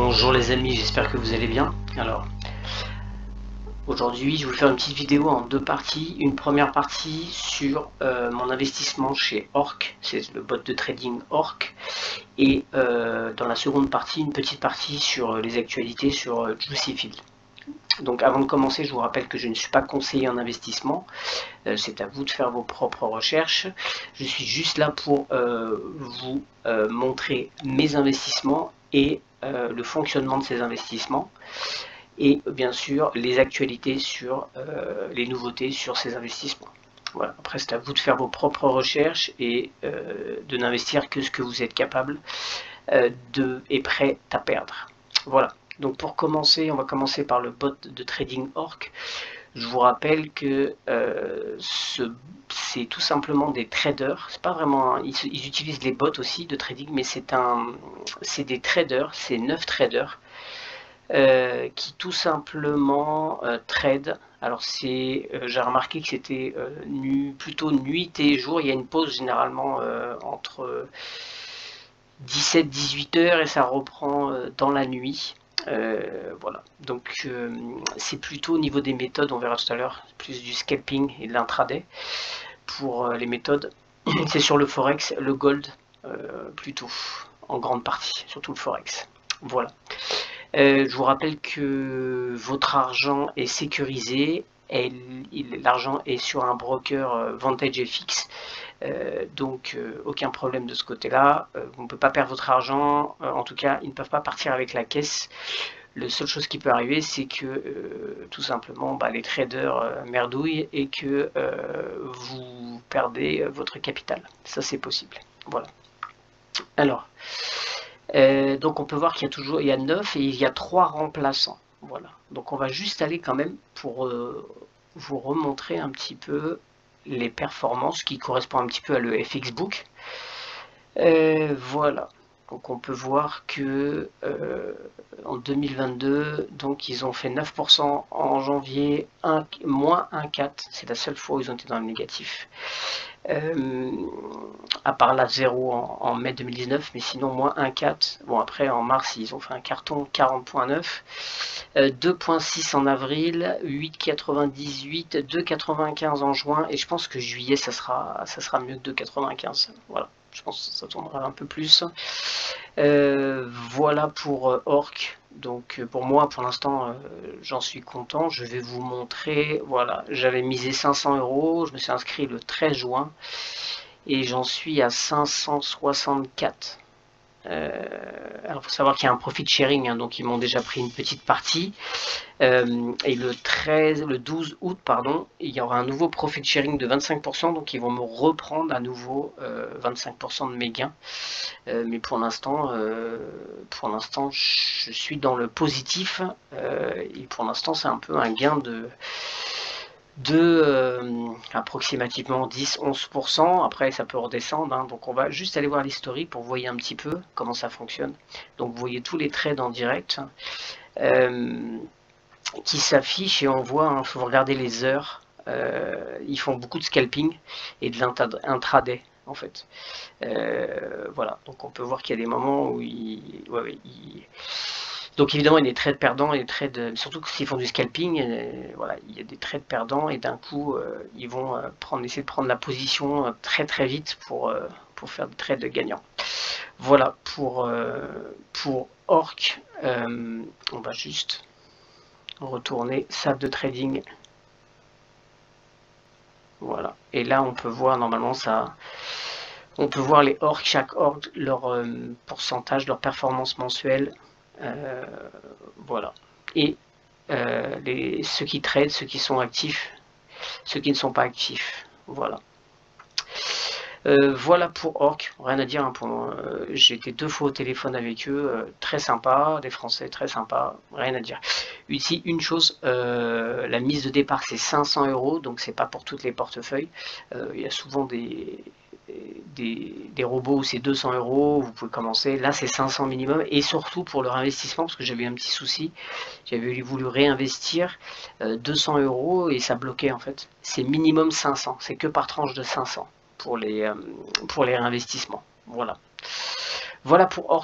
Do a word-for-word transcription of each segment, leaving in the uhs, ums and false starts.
Bonjour les amis, j'espère que vous allez bien. Alors, aujourd'hui je vais vous faire une petite vidéo en deux parties. Une première partie sur euh, mon investissement chez Orc, c'est le bot de trading Orc. Et euh, dans la seconde partie, une petite partie sur les actualités sur euh, Juicyfield. Donc avant de commencer, je vous rappelle que je ne suis pas conseiller en investissement, euh, c'est à vous de faire vos propres recherches. Je suis juste là pour euh, vous euh, montrer mes investissements et euh, le fonctionnement de ces investissements et bien sûr les actualités sur euh, les nouveautés sur ces investissements. Voilà. Après c'est à vous de faire vos propres recherches et euh, de n'investir que ce que vous êtes capable euh, de et prêt à perdre. Voilà. Donc pour commencer, on va commencer par le bot de trading Orc. Je vous rappelle que euh, c'est tout simplement des traders. C'est pas vraiment, un, ils, ils utilisent les bots aussi de trading, mais c'est un, c'est des traders, c'est neuf traders euh, qui tout simplement euh, trade. Alors c'est, euh, j'ai remarqué que c'était euh, nu, plutôt nuit et jour. Il y a une pause généralement euh, entre dix-sept à dix-huit heures et ça reprend euh, dans la nuit. Euh, voilà, donc euh, c'est plutôt au niveau des méthodes, on verra tout à l'heure, plus du scalping et de l'intraday. Pour euh, les méthodes, c'est sur le forex, le gold euh, plutôt, en grande partie, surtout le forex. Voilà. Euh, je vous rappelle que votre argent est sécurisé, l'argent est sur un broker euh, Vantage F X. Euh, donc euh, aucun problème de ce côté là, euh, vous ne pouvez pas perdre votre argent, euh, en tout cas ils ne peuvent pas partir avec la caisse. La seule chose qui peut arriver c'est que euh, tout simplement bah, les traders euh, merdouillent et que euh, vous perdez votre capital, ça c'est possible. Voilà. Alors euh, donc on peut voir qu'il y a toujours il y a neuf et il y a trois remplaçants. Voilà, donc on va juste aller quand même pour euh, vous remontrer un petit peu les performances qui correspondent un petit peu à le F X Book. Euh, voilà, donc on peut voir que euh, en deux mille vingt-deux, donc ils ont fait neuf pour cent en janvier, un, moins un virgule quatre, c'est la seule fois où ils ont été dans le négatif. Euh, à part la zéro en, en mai deux mille dix-neuf, mais sinon moins un virgule quatre. Bon, après en mars ils ont fait un carton quarante virgule neuf, euh, deux virgule six en avril, huit virgule quatre-vingt-dix-huit, deux virgule quatre-vingt-quinze en juin, et je pense que juillet ça sera, ça sera mieux que deux virgule quatre-vingt-quinze. Voilà, je pense que ça tournera un peu plus. Euh, voilà pour euh, Orc. Donc pour moi pour l'instant euh, j'en suis content. Je vais vous montrer, voilà, j'avais misé cinq cents euros, je me suis inscrit le treize juin et j'en suis à cinq cent soixante-quatre. Euh, alors il faut savoir qu'il y a un profit sharing, hein, donc ils m'ont déjà pris une petite partie. Euh, et le treize, le douze août, pardon, il y aura un nouveau profit sharing de vingt-cinq pour cent, donc ils vont me reprendre à nouveau euh, vingt-cinq pour cent de mes gains. Euh, mais pour l'instant, euh, pour l'instant, je suis dans le positif euh, et pour l'instant, c'est un peu un gain de de euh, approximativement dix à onze pour cent. Après ça peut redescendre, hein. Donc on va juste aller voir l'historique pour voir un petit peu comment ça fonctionne. Donc vous voyez tous les trades en direct euh, qui s'affichent et on voit, il hein, faut regarder les heures, euh, ils font beaucoup de scalping et de l'intraday en fait. Euh, voilà, donc on peut voir qu'il y a des moments où ils, ouais, ouais, ils... donc évidemment il y a des trades perdants et des trades, surtout s'ils font du scalping, euh, voilà, il y a des trades perdants et d'un coup euh, ils vont euh, prendre, essayer de prendre la position euh, très très vite pour, euh, pour faire des trades gagnants. Voilà pour, euh, pour Orc. Euh, on va juste retourner salle de trading. Voilà, et là on peut voir normalement ça. On peut voir les orcs, chaque orc, leur euh, pourcentage, leur performance mensuelle. Euh, voilà. Et euh, les, ceux qui trade, ceux qui sont actifs, ceux qui ne sont pas actifs. Voilà. Euh, voilà pour Orc, rien à dire. Hein, euh, j'ai été deux fois au téléphone avec eux, euh, très sympa, des Français très sympas, rien à dire. Ici, une chose, euh, la mise de départ c'est cinq cents euros, donc c'est pas pour toutes les portefeuilles. Euh, il y a souvent des, des, des robots où c'est deux cents euros, vous pouvez commencer. Là, c'est cinq cents minimum, et surtout pour leur investissement, parce que j'avais un petit souci, j'avais voulu réinvestir euh, deux cents euros et ça bloquait en fait. C'est minimum cinq cents, c'est que par tranche de cinq cents. Pour les, euh, pour les réinvestissements. Voilà. Voilà pour Orc.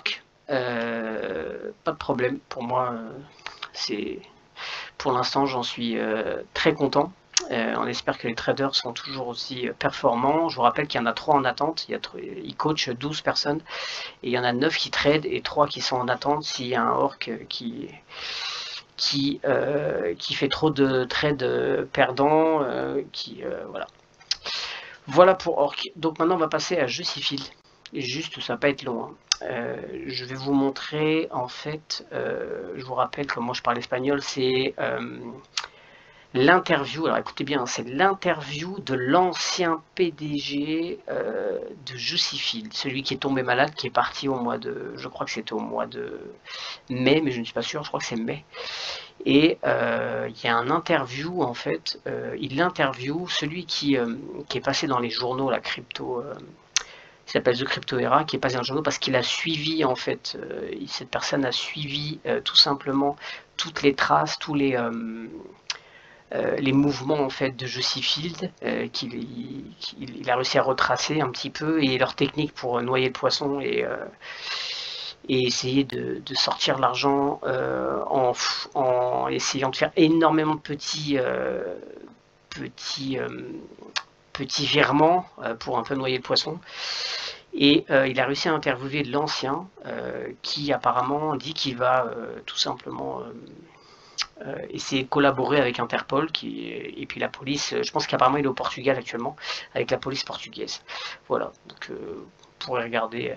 Euh, pas de problème, pour moi, euh, c'est pour l'instant, j'en suis euh, très content. Euh, on espère que les traders sont toujours aussi performants. Je vous rappelle qu'il y en a trois en attente. Il y a, ils coachent douze personnes et il y en a neuf qui tradent et trois qui sont en attente s'il y a un orc qui, qui, euh, qui fait trop de trades perdants. Euh, qui, euh, voilà. Voilà pour orc. Donc maintenant, on va passer à Justifield. Juste, ça va pas être long. Hein. Euh, je vais vous montrer, en fait, euh, je vous rappelle comment je parle espagnol, c'est euh, l'interview, alors écoutez bien, c'est l'interview de l'ancien P D G euh, de Justifield, celui qui est tombé malade, qui est parti au mois de, je crois que c'était au mois de mai, mais je ne suis pas sûr, je crois que c'est mai. Et euh, il y a un interview, en fait, euh, il interview celui qui, euh, qui est passé dans les journaux, la crypto... Euh, il s'appelle The Crypto Era, qui est passé dans le journal parce qu'il a suivi, en fait, euh, cette personne a suivi euh, tout simplement toutes les traces, tous les, euh, euh, les mouvements en fait de Justifield, euh, qu'il il, il a réussi à retracer un petit peu, et leur technique pour noyer le poisson et, euh, et essayer de, de sortir l'argent euh, en, en essayant de faire énormément de petits, euh, petits, euh, petits virements euh, pour un peu noyer le poisson. Et euh, il a réussi à interviewer l'ancien euh, qui apparemment dit qu'il va euh, tout simplement euh, euh, essayer de collaborer avec Interpol qui, et puis la police. Je pense qu'apparemment il est au Portugal actuellement avec la police portugaise. Voilà, donc euh, vous pourrez regarder.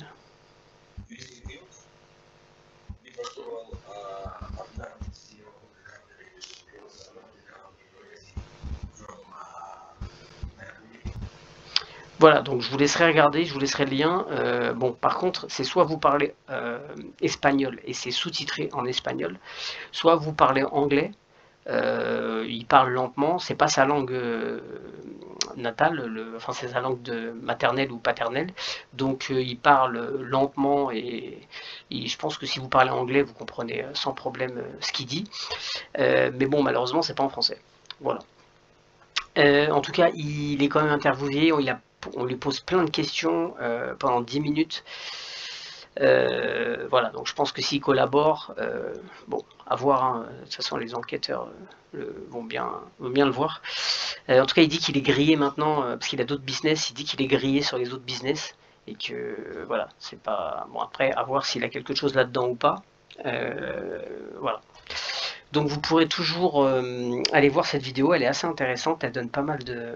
Voilà, donc je vous laisserai regarder, je vous laisserai le lien. Euh, bon, par contre, c'est soit vous parlez euh, espagnol et c'est sous-titré en espagnol, soit vous parlez anglais. Euh, il parle lentement, c'est pas sa langue euh, natale, le, enfin c'est sa langue de maternelle ou paternelle, donc euh, il parle lentement et, et je pense que si vous parlez anglais, vous comprenez sans problème ce qu'il dit. Euh, mais bon, malheureusement, c'est pas en français. Voilà. Euh, en tout cas, il est quand même interviewé, on, il a, on lui pose plein de questions euh, pendant dix minutes. Euh, voilà, donc je pense que s'il collabore, euh, bon, à voir, hein, de toute façon les enquêteurs euh, le, vont, bien, vont bien le voir. Euh, en tout cas, il dit qu'il est grillé maintenant, euh, parce qu'il a d'autres business, il dit qu'il est grillé sur les autres business, et que, euh, voilà, c'est pas... Bon, après, à voir s'il a quelque chose là-dedans ou pas. Euh, voilà. Donc vous pourrez toujours euh, aller voir cette vidéo, elle est assez intéressante, elle donne pas mal de...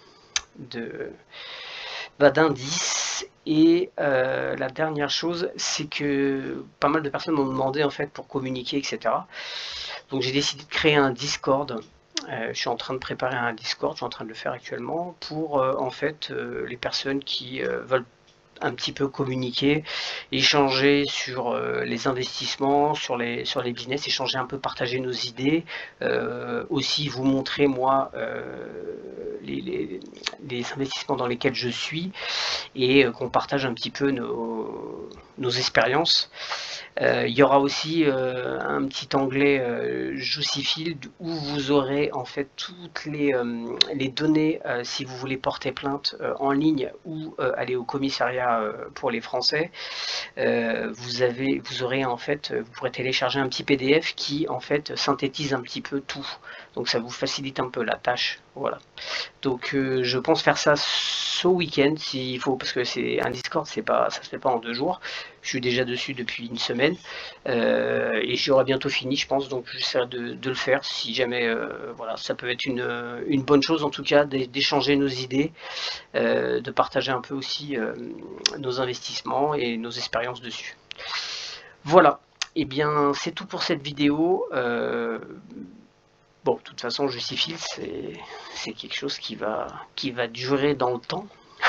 de bah, d'indices. Et euh, la dernière chose, c'est que pas mal de personnes m'ont demandé en fait pour communiquer, et cetera. Donc j'ai décidé de créer un Discord. Euh, je suis en train de préparer un Discord, je suis en train de le faire actuellement pour euh, en fait euh, les personnes qui euh, veulent un petit peu communiquer, échanger sur euh, les investissements, sur les, sur les business, échanger un peu, partager nos idées, euh, aussi vous montrer moi euh, les, les, les investissements dans lesquels je suis et euh, qu'on partage un petit peu nos, nos expériences. Euh, il y aura aussi euh, un petit onglet euh, Justifield où vous aurez en fait toutes les, euh, les données euh, si vous voulez porter plainte euh, en ligne ou euh, aller au commissariat euh, pour les Français. Euh, vous avez, vous aurez en fait, vous pourrez télécharger un petit P D F qui en fait synthétise un petit peu tout. Donc ça vous facilite un peu la tâche. Voilà. Donc euh, je pense faire ça ce week-end s'il faut, parce que c'est un Discord, c'est pas, ça se fait pas en deux jours. Je suis déjà dessus depuis une semaine euh, et j'aurai bientôt fini, je pense. Donc j'essaierai de, de le faire si jamais, euh, voilà, ça peut être une, une bonne chose en tout cas d'échanger nos idées, euh, de partager un peu aussi euh, nos investissements et nos expériences dessus. Voilà. Et eh bien c'est tout pour cette vidéo. Euh, Bon, de toute façon, Justifield, c'est quelque chose qui va, qui va durer dans le temps.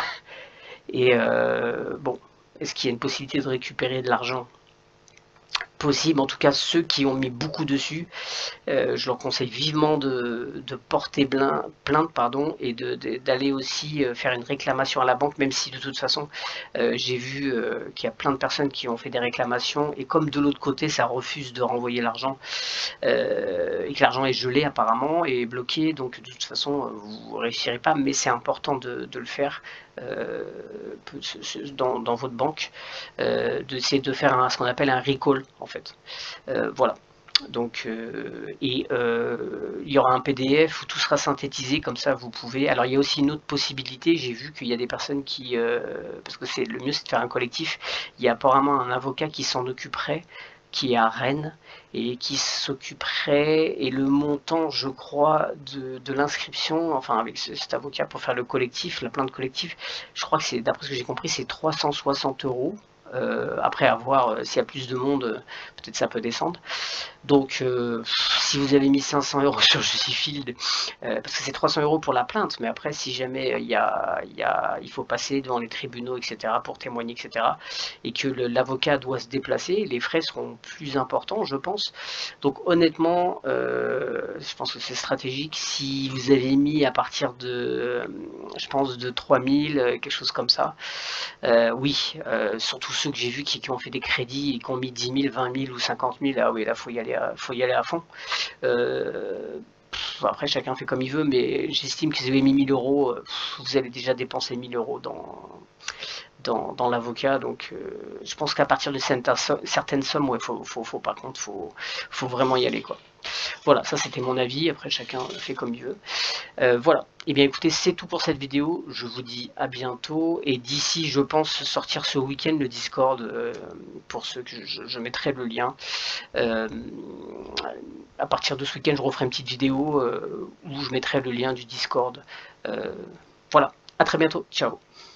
Et euh, bon, est-ce qu'il y a une possibilité de récupérer de l'argent? Possible, en tout cas ceux qui ont mis beaucoup dessus, euh, je leur conseille vivement de, de porter plainte pardon, et d'aller aussi faire une réclamation à la banque, même si de toute façon euh, j'ai vu euh, qu'il y a plein de personnes qui ont fait des réclamations et comme de l'autre côté ça refuse de renvoyer l'argent euh, et que l'argent est gelé apparemment et bloqué, donc de toute façon vous ne réussirez pas, mais c'est important de, de le faire euh, dans, dans votre banque, euh, d'essayer de faire un, ce qu'on appelle un recall en fait. Euh, voilà. Donc, euh, et euh, il y aura un P D F où tout sera synthétisé, comme ça vous pouvez. Alors, il y a aussi une autre possibilité. J'ai vu qu'il y a des personnes qui, euh, parce que c'est le mieux, c'est de faire un collectif. Il y a apparemment un avocat qui s'en occuperait, qui est à Rennes et qui s'occuperait, et le montant, je crois, de, de l'inscription, enfin avec cet avocat pour faire le collectif, la plainte collective, je crois que c'est, d'après ce que j'ai compris, c'est trois cent soixante euros. Euh, après, à voir euh, s'il y a plus de monde, euh, peut-être ça peut descendre. Donc, euh, si vous avez mis cinq cents euros sur Justifield, euh, parce que c'est trois cents euros pour la plainte, mais après, si jamais il y a, il y a, il faut passer devant les tribunaux, et cetera, pour témoigner, et cetera, et que l'avocat doit se déplacer, les frais seront plus importants, je pense. Donc, honnêtement, euh, je pense que c'est stratégique. Si vous avez mis à partir de, je pense, de trois mille, quelque chose comme ça, euh, oui, euh, surtout ceux que j'ai vus qui, qui ont fait des crédits et qui ont mis dix mille, vingt mille ou cinquante mille, ah oui, là, faut y aller à, faut y aller à fond. Euh, pff, après, chacun fait comme il veut, mais j'estime que si vous avez mis mille euros, pff, vous allez déjà dépenser mille euros dans, dans, dans l'avocat. Donc, euh, je pense qu'à partir de certaines sommes, ouais, faut, faut, faut, par contre, faut, faut vraiment y aller, quoi. Voilà, ça c'était mon avis, après chacun fait comme il veut. Euh, voilà, et eh bien écoutez, c'est tout pour cette vidéo, je vous dis à bientôt, et d'ici je pense sortir ce week-end le Discord, euh, pour ceux que je, je mettrai le lien. Euh, à partir de ce week-end je referai une petite vidéo euh, où je mettrai le lien du Discord. Euh, voilà, à très bientôt, ciao.